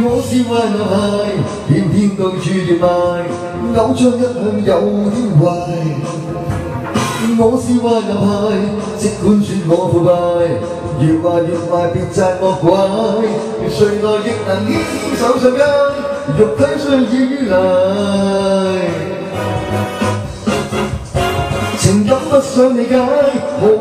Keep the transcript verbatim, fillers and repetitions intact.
我是壞男孩，偏偏對住條賣，偶像一向有點壞。我是壞男孩，即管說我腐敗，越壞越壞，別責我怪。誰來亦能牽手上街，肉體相依賴。情感不想理解，何